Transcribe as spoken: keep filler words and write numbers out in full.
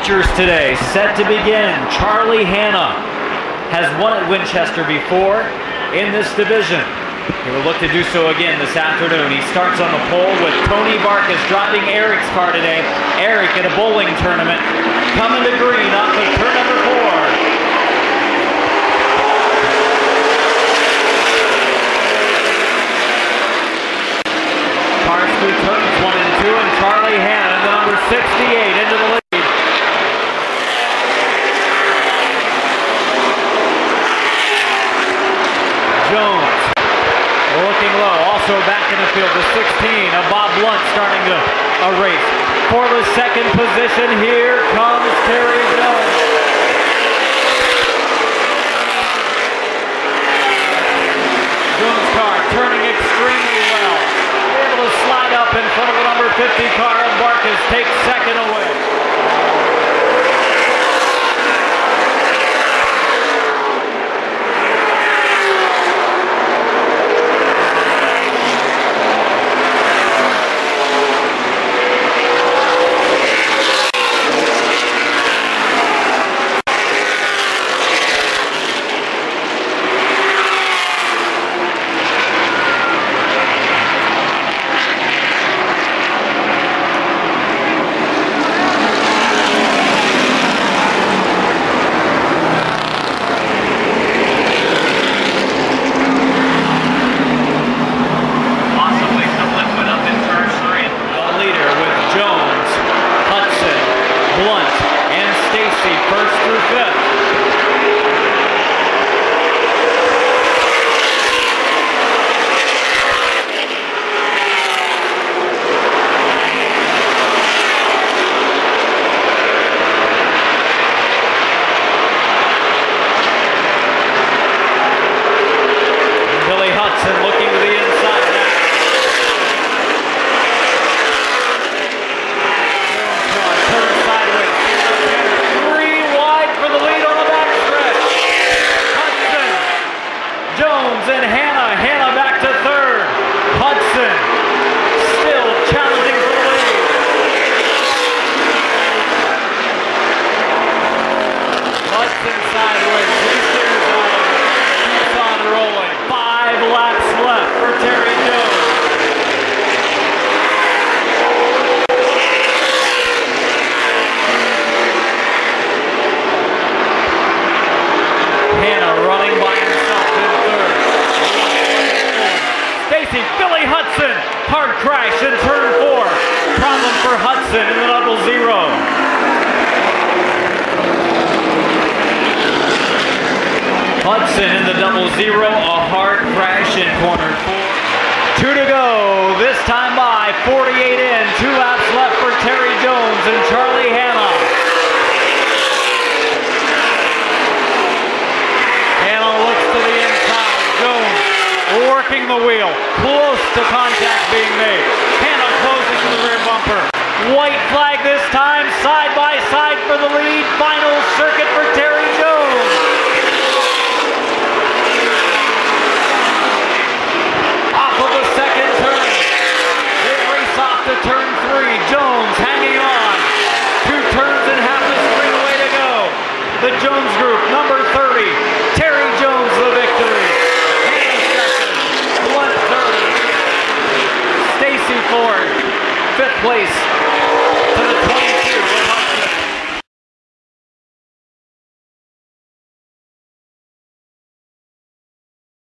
features today set to begin. Charlie Hanna has won at Winchester before in this division. He will look to do so again this afternoon. He starts on the pole with Tony Barkas driving Eric's car today. Eric at a bowling tournament coming to green off of turn number four. Cars through turns one and two, and Charlie Hanna, the number sixty-eight, into the lead. Jones looking low, also back in the field, the sixteen of Bob Blunt starting to a race. For the second position, here comes Terry Jones. Jones' car turning extremely well. Able to slide up in front of the number fifty car, and Barkas takes second away. Looking to the inside now. Turn sideways. Three wide for the lead on the back stretch. Hudson, Jones, and Hanna. Hanna back to third. Hudson still challenging for the lead. Hudson sideways. He steers out of it. Keeps on rolling. Five laps left for Terry Jones. Hanna running by himself in third. Stacy, Billy Hudson, hard crash in turn four. Problem for Hudson in the double zero. Hudson in the double zero, a hard crash in corner four. Two to go, this time by, forty-eight in, two laps left for Terry Jones and Charlie Hanna. Hanna looks to the inside, Jones working the wheel, close to contact being made. Hanna closing to the rear bumper. White flag this time, side by side for the lead, final circuit for Terry Jones. To turn three, Jones hanging on. Two turns and half the straightaway to go. The Jones group, number thirty, Terry Jones the victory. Hanna second, Blunt third, Stacy fourth, fifth place to the